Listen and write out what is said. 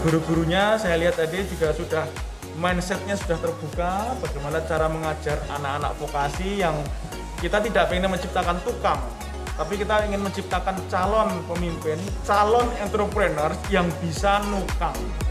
guru-gurunya saya lihat tadi juga sudah mindsetnya sudah terbuka, bagaimana cara mengajar anak-anak vokasi yang kita tidak ingin menciptakan tukang, tapi kita ingin menciptakan calon pemimpin, calon entrepreneur yang bisa nukang.